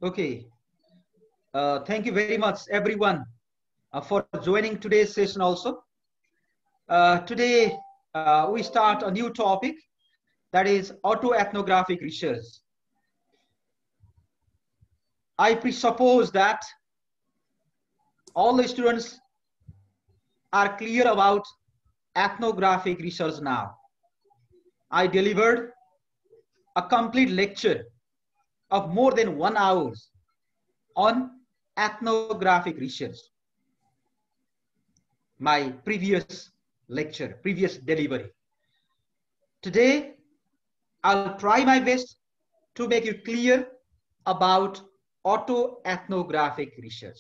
Okay. Thank you very much, everyone, for joining today's session also. Today, we start a new topic, that is autoethnographic research. I presuppose that all the students are clear about ethnographic research now. I delivered a complete lecture of more than 1 hour on ethnographic research. My previous lecture, previous delivery. Today, I'll try my best to make you clear about autoethnographic research.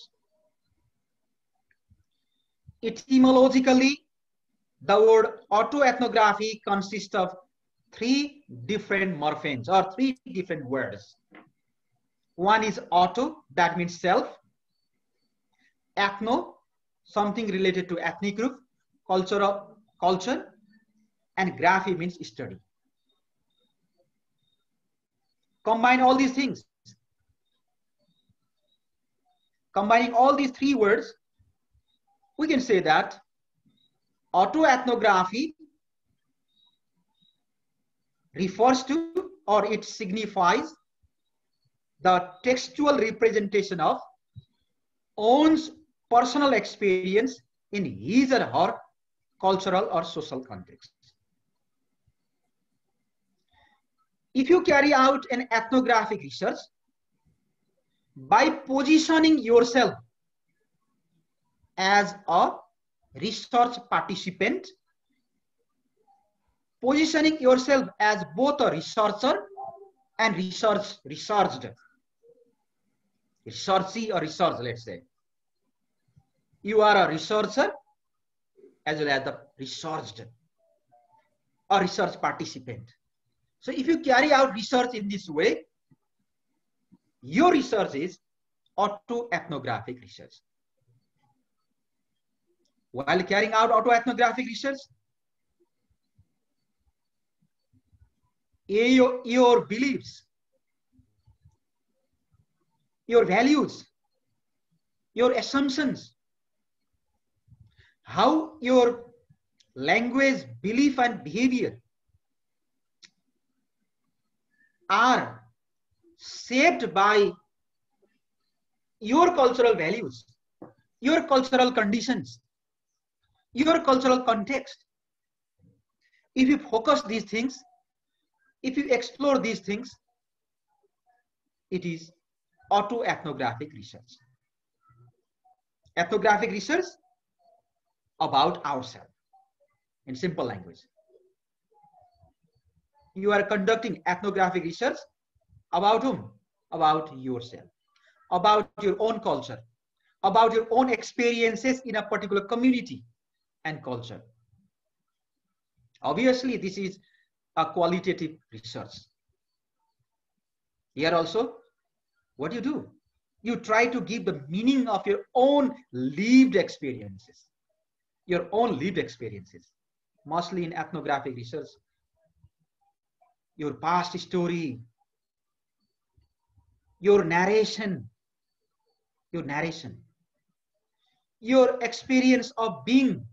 Etymologically, the word autoethnography consists of three different morphemes or three different words. One is auto, that means self. Ethno, something related to ethnic group, culture, and graphy means study. Combine all these things. Combining all these three words, we can say that autoethnography refers to, or it signifies, the textual representation of one's personal experience in his or her cultural or social context. If you carry out an ethnographic research, by positioning yourself as a research participant, positioning yourself as both a researcher and researched, researchy or research, let's say. You are a researcher as well as the researched or research participant. So if you carry out research in this way, your research is autoethnographic research. While carrying out autoethnographic research, your beliefs, your values, your assumptions, how your language, belief, and behavior are shaped by your cultural values, your cultural conditions, your cultural context. If you focus these things, if you explore these things, it is autoethnographic research. Ethnographic research about ourselves, in simple language. You are conducting ethnographic research about whom? About yourself, about your own culture, about your own experiences in a particular community and culture. Obviously, this is a qualitative research. Here also, what you do? You try to give the meaning of your own lived experiences. Your own lived experiences. Mostly in ethnographic research. Your past story. Your narration. Your experience of being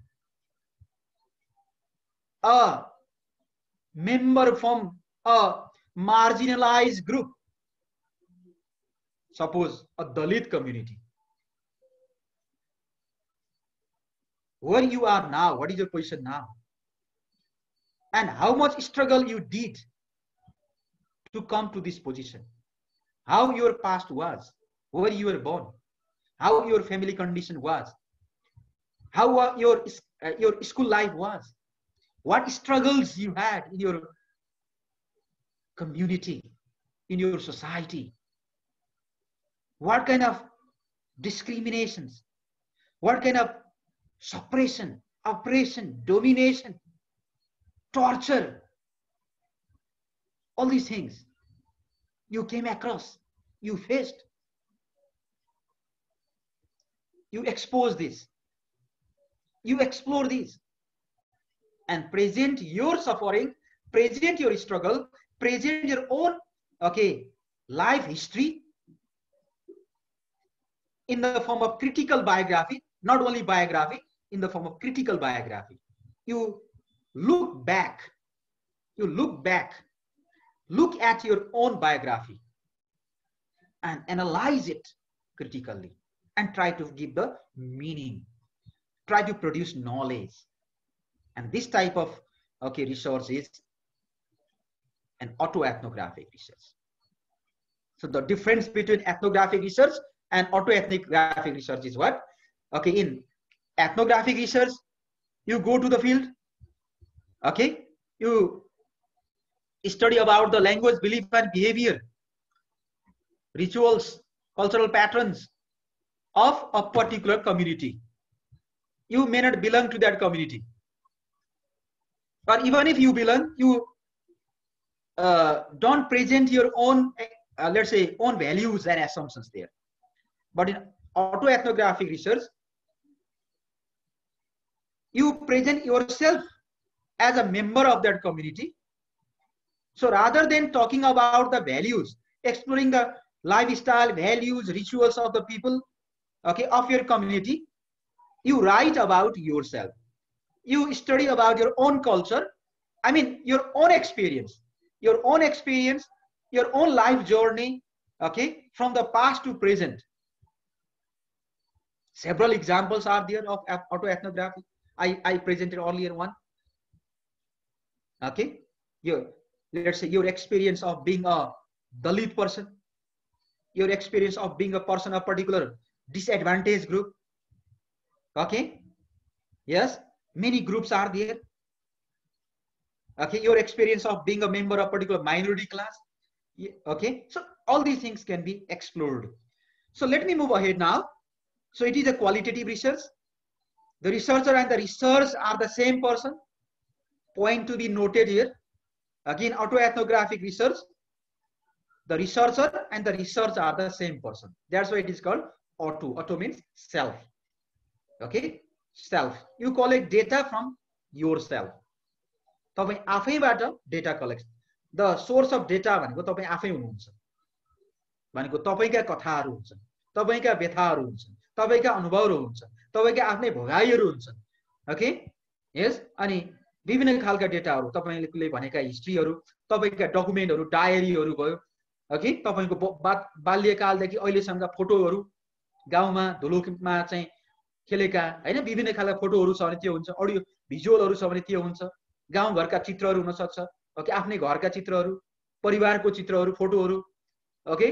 a member from a marginalized group. Suppose a Dalit community. Where you are now, what is your position now? And how much struggle you did to come to this position. How your past was, where you were born, how your family condition was, how your school life was, what struggles you had in your community, in your society, what kind of discriminations, what kind of suppression, oppression, domination, torture, all these things you came across, you faced. You expose this, you explore this, and present your suffering, present your struggle, present your own life history in the form of critical biography, not only biography, in the form of critical biography. You look back, look at your own biography and analyze it critically and try to give the meaning, try to produce knowledge. And this type of resource is an autoethnographic research. So the difference between ethnographic research and autoethnographic research is what? Okay, in ethnographic research, you go to the field, okay, you study about the language, belief and behavior, rituals, cultural patterns of a particular community. You may not belong to that community, or even if you belong, you don't present your own, let's say, own values and assumptions there. But in autoethnographic research, you present yourself as a member of that community. So rather than talking about the values, exploring the lifestyle, values, rituals of the people, okay, of your community, you write about yourself. You study about your own culture. I mean, your own experience, your own life journey, okay, from the past to present. Several examples are there of autoethnography. I presented earlier one. Okay, let's say your experience of being a Dalit person, your experience of being a person of particular disadvantaged group. Okay, yes, many groups are there. Okay, your experience of being a member of particular minority class. Okay, so all these things can be explored. So let me move ahead now. So it is a qualitative research. The researcher and the research are the same person. Point to be noted here. Again, autoethnographic research, the researcher and the research are the same person. That's why it is called auto. Auto means self. Okay, self. You collect data from yourself. तपाईं आफैबाट data collect. The source of data भनेको तपाईं आफै हुनुहुन्छ. भनेको तपाईंका कथाहरू हुन्छन्, तपाईंका व्यथाहरू हुन्छन्, तपाईंका अनुभवहरू हुन्छन्, तपाईंका आफ्नै भोगाइहरू हुन्छन्. Okay, yes. अनि विभिन्न खालका डेटाहरू, तपाईंले भनेका हिस्ट्रीहरू, तपाईंका डकुमेन्टहरू, डायरीहरू भयो. ओके, तपाईंको बाल्यकालदेखि अहिलेसम्मका फोटोहरू, गाउँमा धुलोमा चाहिँ खेलेका हैन विभिन्न खालका फोटोहरू छ भने त्यो हुन्छ. अडियो भिजुअलहरू छ भने त्यो हुन्छ. गाउँघरका चित्रहरू हुन सक्छ. ओके, आफ्नै घरका चित्रहरू, परिवारको चित्रहरू, फोटोहरू. ओके,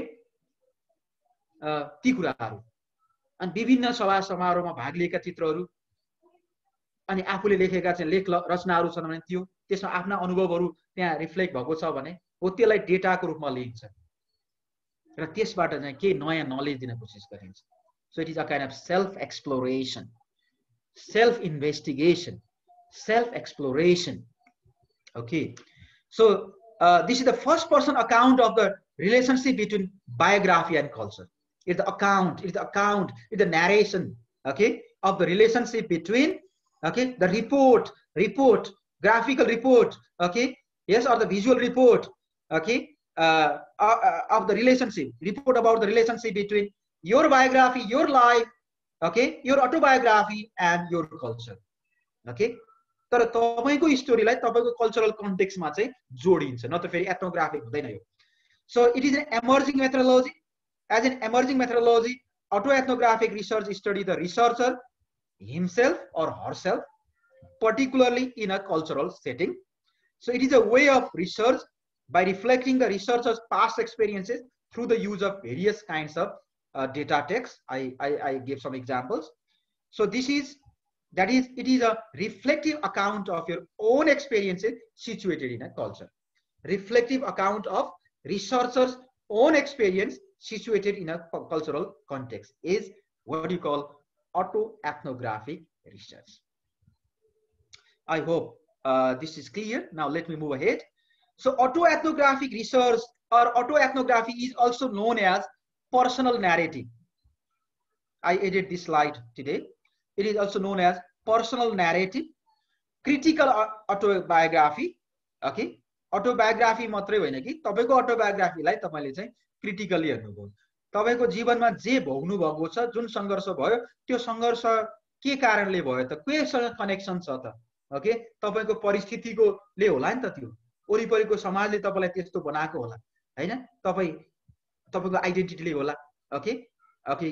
ती कुराहरू. अनि विभिन्न सभा समारोहमा भाग लिएका चित्रहरू, अनि आफूले लेखेका चाहिँ लेख रचनाहरू छन् भने त्यो, त्यसमा आफ्ना अनुभवहरू त्यहाँ रिफ्लेक्ट भएको छ भने हो, त्यसलाई डेटाको रूपमा लिइन्छ र त्यसबाट चाहिँ के नयाँ नलेज दिन कोसिस गरिन्छ. So it is a kind of self-exploration, self-investigation, self-exploration. Okay, so this is the first person account of the relationship between biography and culture. It's the account, it's the narration, okay, of the relationship between, okay, the report, graphical report, okay, yes, or the visual report, okay, of the relationship, report about the relationship between your biography, your life, okay, your autobiography and your culture. Okay, तर तपाईको स्टोरीलाई तपाईको cultural कन्टेक्स्टमा चाहिँ जोडिन्छ, न त फेरि ethnographic हुँदैन यो. So it is an emerging methodology. As an emerging methodology, autoethnographic research study the researcher himself or herself, particularly in a cultural setting. So it is a way of research by reflecting the researcher's past experiences through the use of various kinds of data texts. I gave some examples. So it is a reflective account of your own experiences situated in a culture. Reflective account of researcher's own experience situated in a cultural context is what you call autoethnographic research. I hope this is clear. Now let me move ahead. So autoethnographic research or autoethnography is also known as personal narrative. I added this slide today. It is also known as personal narrative, critical autobiography. Okay, autobiography मात्रै होइन कि तपाईको autobiography लाई तपाईले चाहिँ critically हेर्नुभयो. तपाईको जीवनमा जे भोग्नु भएको छ, जुन सङ्घर्ष भयो, त्यो सङ्घर्ष के कारणले भयो त, केसँग कनेक्सन छ त? ओके, तपाईको परिस्थितिकोले होला नि त, त्यो वरिपरिको समाजले तपाईँलाई त्यस्तो बनाएको होला हैन, तपाईको आइडेन्टिटीले होला। Okay okay,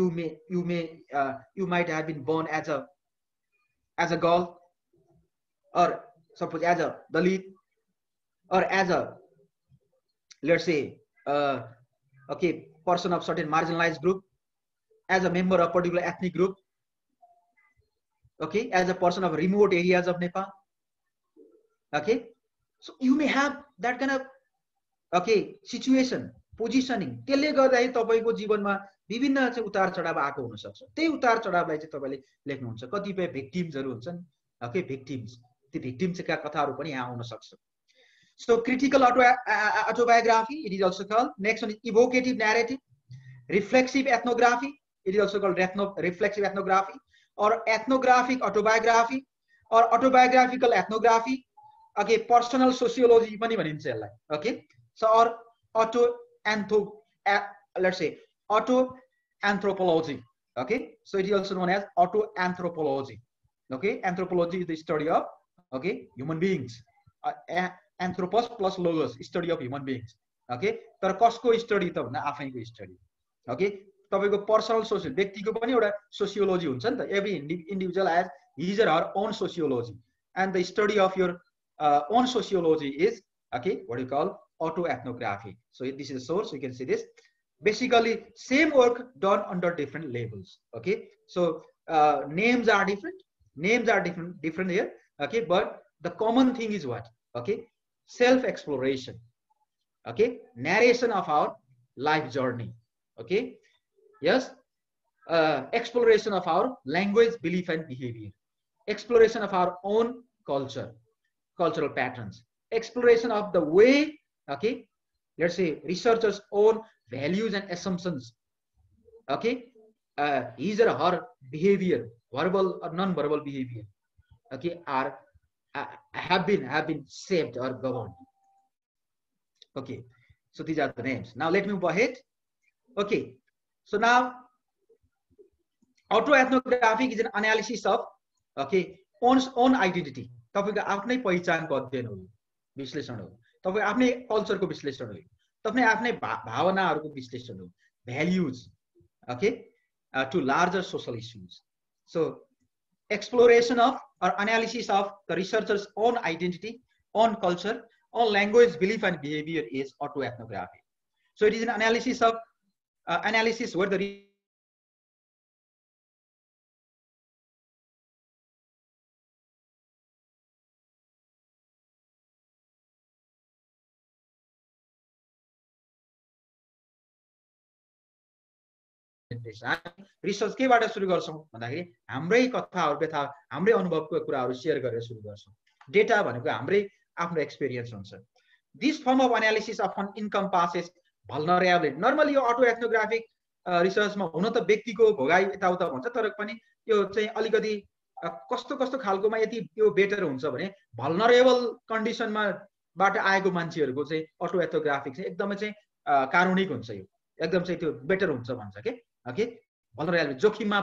you might have been born as a girl, or suppose as a Dalit, or as a, let's say, okay, person of certain marginalized group, as a member of particular ethnic group, okay, as a person of remote areas of Nepal. Okay, so you may have that kind of, okay, situation, positioning, त्यसले गर्दाखेरि तपाईको जीवनमा विभिन्न चाहिँ उतार चढाव आएको हुन सक्छ। त्यही उतार चढावलाई चाहिँ तपाईले लेख्नुहुन्छ। कतिपय भिक्टिम्सहरु हुन्छन्, ओके, भिक्टिम्स, ती भिक्टिम्सका कथाहरु पनि यहाँ आउन सक्छ। So critical autobiography, it is also called. Next one is evocative narrative, reflexive ethnography, it is also called reflexive ethnography, or ethnographic autobiography, or autobiographical ethnography. Okay, personal sociology पनि भनिन्छ यसलाई। Okay, so or let's say autoanthropology. Okay, so it is also known as autoanthropology. Okay, anthropology is the study of, okay, human beings. Anthropos plus logos, study of human beings. Okay, तर कसको study त भन्दा आफैको study. Okay, तपाईको personal social, व्यक्तिको पनि एउटा sociology हुन्छ नि त। Every individual has his or her own sociology, and the study of your own sociology is, okay, what you call autoethnography. So this is a source, you can see this. Basically same work done under different labels. Okay, so names are different here. Okay, but the common thing is what? Okay, self-exploration. Okay, narration of our life journey. Okay, yes, exploration of our language, belief and behavior, exploration of our own culture, cultural patterns, exploration of the way, okay, let's say researchers' own values and assumptions, okay, his or her behavior, verbal or non-verbal behavior, okay, are have been shaped or governed. Okay, so these are the names. Now let me move ahead. Okay, so now autoethnographic is an analysis of, okay, own identity. तपाईको आफ्नै पहिचानको अध्ययन हो, विश्लेषण हो। तपाईको आफ्नै कल्चरको विश्लेषण हो, तपाईको आफ्नै भावनाहरुको विश्लेषण हो, values, okay, to larger social issues. So exploration of or analysis of the researcher's own identity, own culture, own language, belief and behavior is autoethnography. So it is an analysis of analysis where the research केबाट सुरु गर्छौं भन्दाखेरि हाम्रै कथाहरु, व्यथा, हाम्रै अनुभवको कुराहरु share गरेर सुरु गर्छौं। डेटा भनेको हाम्रै आफ्नो एक्सपीरियन्स हुन्छ। This form of analysis often encompasses vulnerability. Normally यो autoethnographic रिसर्चमा हुन त व्यक्तिको भोगाई यताउता हुन्छ, तर पनि यो चाहिँ अलिकति कस्तो खालकोमा यदि यो बेटर हुन्छ भने vulnerable कन्डिसनमा बाट आएको मान्छेहरुको चाहिँ autoethnographic चाहिँ एकदमै चाहिँ कारुणिक हुन्छ, यो एकदम चाहिँ त्यो बेटर हुन्छ भन्छ के। ओके, vulnerability जोखिममा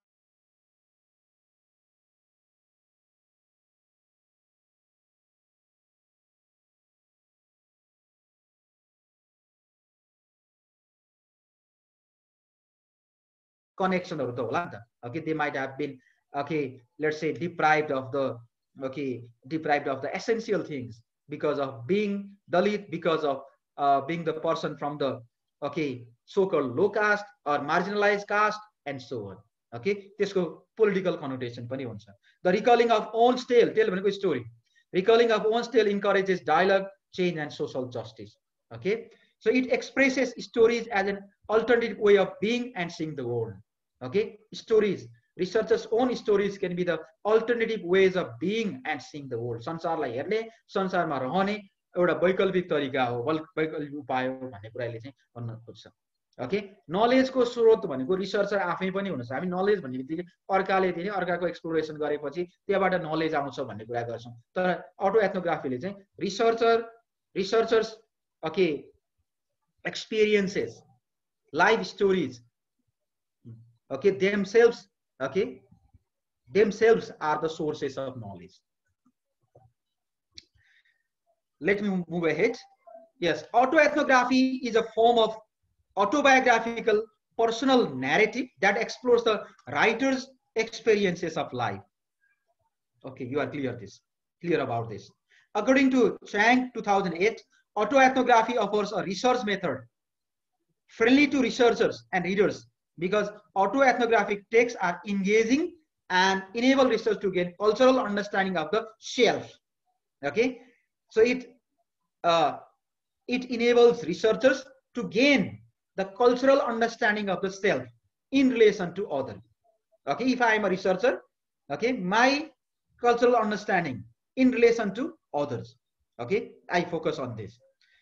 कनेक्सनहरु त होला नि त। Okay, they might have been, okay, let's say deprived of the essential things because of being Dalit, because of being the person from the, okay, so-called low caste or marginalized caste and so on. Okay, त्यसको political connotation पनि हुन्छ। The recalling of own tale भनेको story, recalling of own tale encourages dialogue, change and social justice. Okay, so it expresses stories as an alternative way of being and seeing the world. Okay, stories, researchers' own stories can be the alternative ways of being and seeing the world. संसारलाई हेर्ने, संसारमा रहने एउटा वैकल्पिक तरिका हो, वैकल्पिक उपाय हो भन्ने कुराले चाहिँ भन्न खोज्छ। ओके, नलेजको स्रोत भनेको रिसर्चर आफै पनि हुनुहुन्छ। हामी नलेज भन्ने बित्तिकै अर्काले दिने, अर्काको एक्सप्लोरेसन गरेपछि त्यहाँबाट नलेज आउँछ भन्ने कुरा गर्छौं। तर autoethnographyले चाहिँ researchers, okay, experiences, life stories, okay, themselves, okay, themselves are the sources of knowledge. Let me move ahead. Yes, autoethnography is a form of autobiographical personal narrative that explores the writer's experiences of life. Okay, you are clear about this. According to Chang 2008, autoethnography offers a research method friendly to researchers and readers because autoethnographic texts are engaging and enable research to gain cultural understanding of the self. Okay, so uh, it enables researchers to gain the cultural understanding of the self in relation to others. Okay, if I am a researcher, okay, my cultural understanding in relation to others, okay, I focus on this,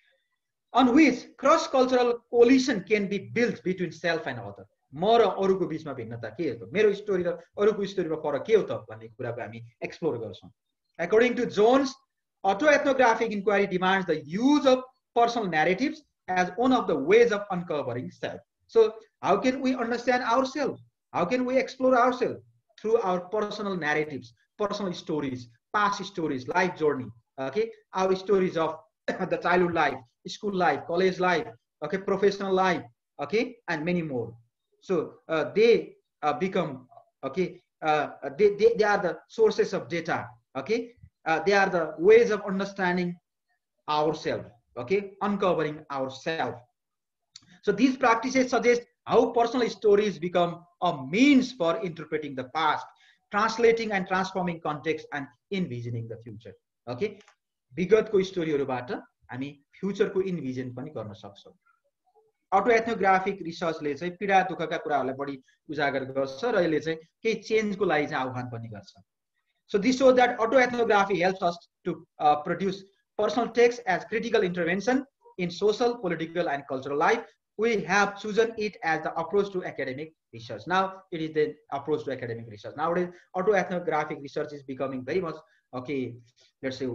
on which cross-cultural coalition can be built between self and other. म र अरूको बीचमा भिन्नता के हो, मेरो story र अरूको स्टोरीमा फरक के हो त भन्ने कुराको हामी एक्सप्लोर गर्छौं. According to Jones, autoethnographic inquiry demands the use of personal narratives as one of the ways of uncovering self. So how can we understand ourselves? How can we explore ourselves? Through our personal narratives, personal stories, past stories, life journey, okay, our stories of the childhood life, school life, college life, okay, professional life, okay, and many more. So they become, okay, they are the sources of data, okay, they are the ways of understanding ourselves, okay, uncovering ourselves. So these practices suggest how personal stories become a means for interpreting the past, translating and transforming context, and envisioning the future. Okay, विगतको स्टोरीहरुबाट हामी फ्युचरको envision पनि गर्न सक्छौं. अटोएथ्नोग्राफिक रिसर्चले चाहिँ पीडा दुःखका कुराहरूलाई बढी उजागर गर्छ र यसले चाहिँ केही चेन्जको लागि चाहिँ आह्वान पनि गर्छ. So this shows that autoethnography helps us to produce personal texts as critical intervention in social, political, and cultural life. We have chosen it as the approach to academic research. Now it is the approach to academic research. Nowadays, autoethnographic research is becoming very much, okay, let's say,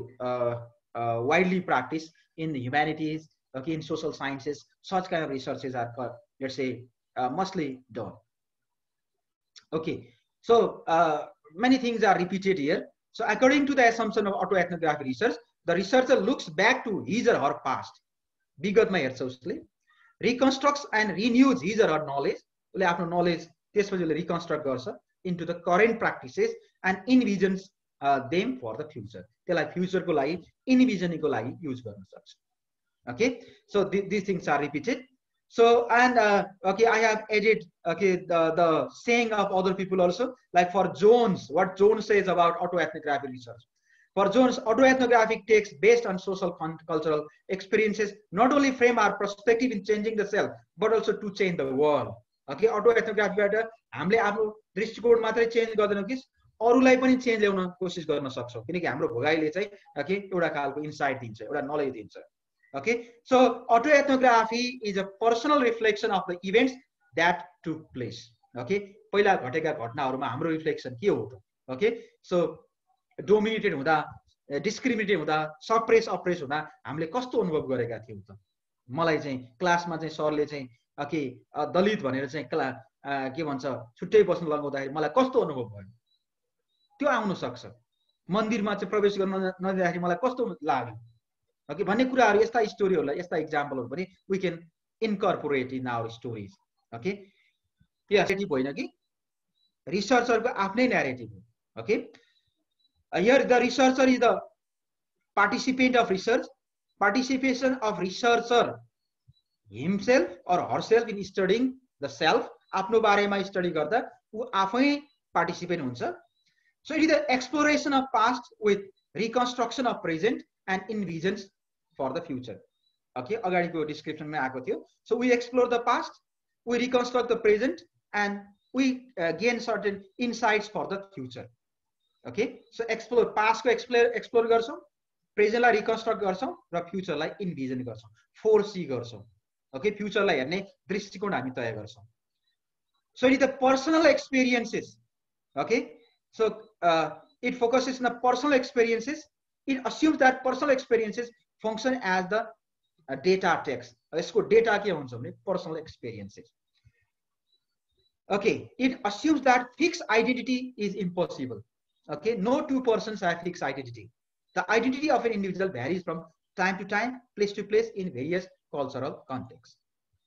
widely practiced in the humanities, okay, in social sciences. Such kind of researches are, let's say, mostly done. Okay, so many things are repeated here. So according to the assumption of autoethnographic research, the researcher looks back to his or her past, विगतमा हेर्छ उसले, reconstructs and renews his or her knowledge, उसले आफ्नो knowledge त्यसपछि उसले reconstruct गर्छ into the current practices and envisions them for the future. त्यसलाई future को लागि envisioning को लागि use गर्न सक्छ. Okay, so these things are repeated. So, and okay, I have added, okay, the saying of other people also, like for Jones, what Jones says about autoethnographic research. For Jones, autoethnographic texts based on social cultural experiences not only frame our perspective in changing the self, but also to change the world. Okay, autoethnographyबाट हामीले आफ्नो दृष्टिकोण मात्रै change गर्दैनौं कि अरूलाई पनि change ल्याउन कोसिस गर्न सक्छौं, किनकि हाम्रो भोगाइले चाहिँ okay, एउटा खालको इन्साइट दिन्छ, एउटा नलेज दिन्छ. Okay, so autoethnography is a personal reflection of the events that took place. Okay, पहिला घटेका घटनाहरुमा हाम्रो रिफ्लेक्सन के हो त? Okay, so dominated हुँदा, discriminated हुँदा, suppress oppress हुँदा हामीले कस्तो अनुभव गरेका थियौं त? मलाई चाहिँ क्लासमा चाहिँ सरले चाहिँ okay, दलित भनेर चाहिँ के भन्छ छुट्टै बस्न लगाउँदाखेरि मलाई कस्तो अनुभव भयो? त्यो आउन सक्छ. मन्दिरमा चाहिँ प्रवेश गर्न नदिँदाखेरि मलाई कस्तो लाग्यो? Okay, भन्ने कुराहरु, यस्ता स्टोरीहरुलाई, यस्ता एक्जाम्पलहरु पनि we can incorporate in our stories. Okay, yes, narrative होइन कि रिसर्चरको आफ्नै narrative हो. Okay, here the researcher is the participant of research. Participation of researcher himself or herself in studying the self, आफ्नो बारेमा स्टडी गर्दा उ आफै participant हुन्छ. So it is the exploration of past with reconstruction of present and envisions for the future. Okay, अगाडिको डिस्क्रिप्सनमा आएको थियो. So we explore the past, we reconstruct the present, and we gain certain insights for the future. Okay, so explore past को explore गर्छौं, present लाई reconstruct गर्छौं र future लाई envision गर्छौं, foresee गर्छौं. Okay, future लाई हेर्ने दृष्टिकोण हामी तय गर्छौं. So it is the personal experiences. Okay, so it focuses on the personal experiences. It assumes that personal experiences function as the data text. यसको data के हुन्छ भने personal experiences. Okay, it assumes that fixed identity is impossible. Okay, no two persons have fixed identity. The identity of an individual varies from time to time, place to place in various cultural contexts.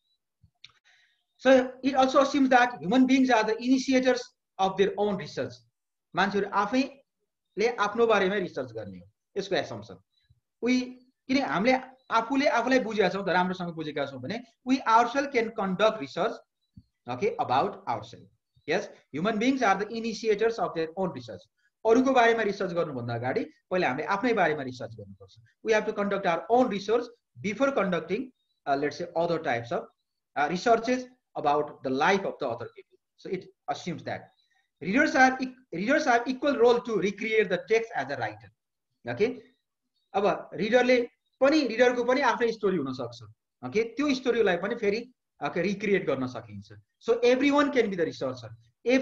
So it also assumes that human beings are the initiators of their own research. मान्छेहरु आफैले आफ्नो बारेमा research गर्ने हो यसको assumption. किन हामीले आफूले आफूलाई बुझेका छौं त राम्रोसँग बुझेका छौं भने we ourselves can conduct research, okay, about ourselves. Yes, human beings are the initiators of their own research. अरूको बारेमा रिसर्च गर्नुभन्दा अगाडि पहिले हामीले आफ्नै बारेमा रिसर्च गर्नुपर्छ. We have to conduct our own research before conducting let's say other types of researches about the life of the other people. So it assumes that readers have equal role to recreate the text as a writer. Okay, अब रिडरको पनि आफ्नै story हुन सक्छ. Okay, त्यो स्टोरीलाई पनि फेरि recreate गर्न सकिन्छ. So everyone can be the researcher.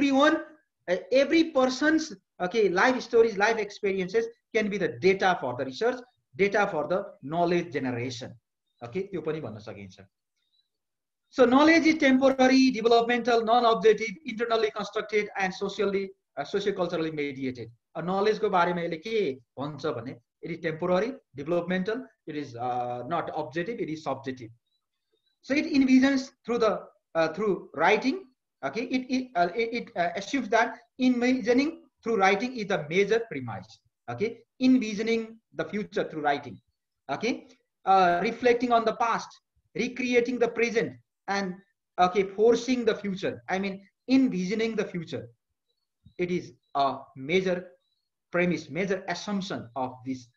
Every person's life stories, life experiences can be the data for the research, data for the knowledge generation. Okay, त्यो पनि भन्न सकिन्छ. So knowledge is temporary, developmental, non-objective, internally constructed and socio-culturally mediated. Knowledge को बारेमा यसले के भन्छ भने it is temporary, developmental, it is not objective, it is subjective. So it envisions through writing. Okay, it assumes that envisioning through writing is the major premise. Okay, envisioning the future through writing. Okay, reflecting on the past, recreating the present, and foreseeing the future. I mean, envisioning the future. It is a major premise, major assumption of this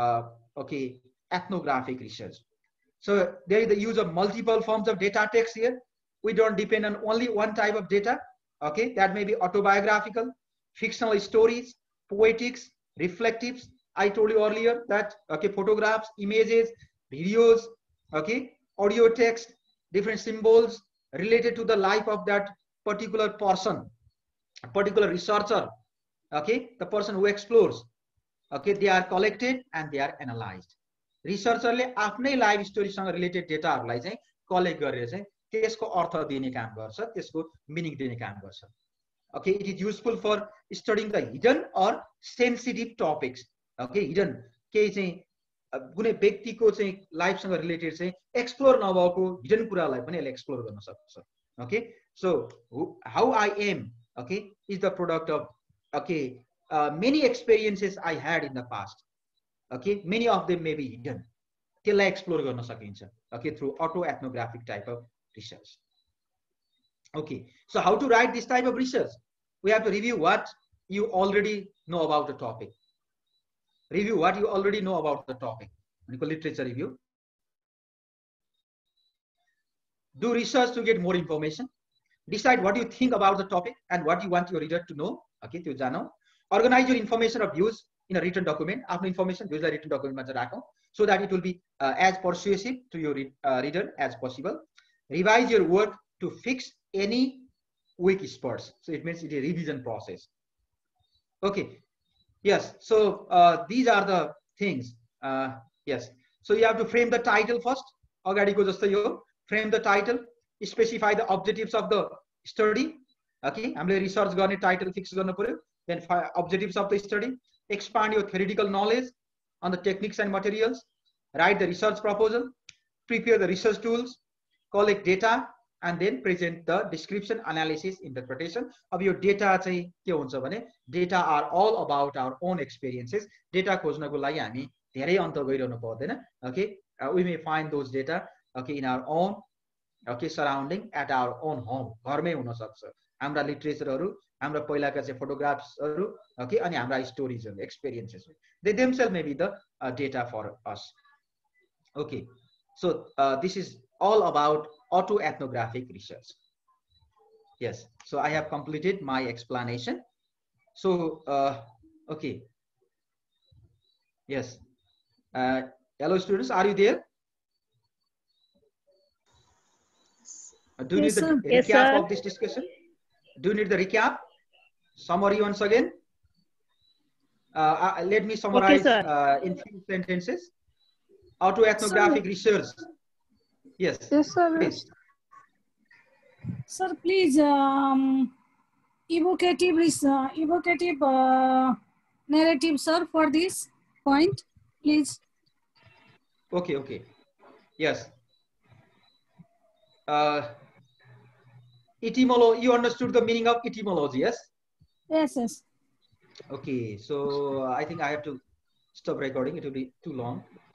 ethnographic research. So there is the use of multiple forms of data text here. We don't depend on only one type of data. Okay, that may be autobiographical, fictional stories, poetics, reflectives. I told you earlier that photographs, images, videos, audio text, different symbols related to the life of that particular person, a particular researcher, the person who explores. They are collected and they are analyzed. Researcher ले आफ्नै life story सँग related डेटाहरुलाई चाहिँ collect गरेर चाहिँ त्यसको अर्थ दिने काम गर्छ, त्यसको मिनिङ दिने काम गर्छ. Okay, it is useful for studying the hidden or sensitive topics. Okay, hidden केही चाहिँ कुनै व्यक्तिको चाहिँ लाइफ सँग रिलेटेड चाहिँ एक्सप्लोर नभएको हिडन कुरालाई पनि यसले एक्सप्लोर गर्न सक्छ. Okay, so how I am is the product of many experiences I had in the past. Okay, many of them may be hidden. त्यसलाई एक्सप्लोर गर्न सकिन्छ. Okay, through autoethnographic type of research. Okay, so how to write this type of research? We have to review what you already know about the topic. Review what you already know about the topic. Literature review. Do research to get more information. Decide what you think about the topic and what you want your reader to know. Okay, त्यो जानो. Organize your information or views in a written document. आफ्नो information views a written document मा चाहिँ राखौं, so that it will be as persuasive to your reader as possible. Revise your work to fix any weak spots. So it means it is a revision process. Okay. Yes. So these are the things. Yes. So you have to frame the title first. अगाडिको जस्तो यो frame the title, specify the objectives of the study. Okay. हामीले research गर्ने title fix गर्नु पर्यो. Then objectives of the study. Expand your theoretical knowledge on the techniques and materials. Write the research proposal. Prepare the research tools. Collect data. And then present the description, analysis, interpretation of your data. चाहिँ के हुन्छ भने data are all about our own experiences. Data खोज्नको लागि हामी धेरै अन्त गइरहनु पर्दैन. Okay, we may find those data in our own surrounding, at our own home. घरमै हुन सक्छ. हाम्रा लिटरेचरहरु, हाम्रा पहिलाका चाहिँ फोटोग्राफ्सहरु, अनि हाम्रा स्टोरीजहरु, एक्सपीरियन्सेस, they themselves may be the data for us. Okay, so this is all about autoethnographic research. Yes, so I have completed my explanation. So okay, yes, hello students, are you there? Do you need the recap of this discussion? Do you need the recap? Summary once again? Let me summarize in few sentences. autoethnographic research. Yes. Yes, sir. Please. Sir, please, evocative narrative, sir, for this point, please. Okay, okay. Yes. Etymology, you understood the meaning of etymology, yes? Yes, yes. Okay, so I think I have to stop recording. It will be too long.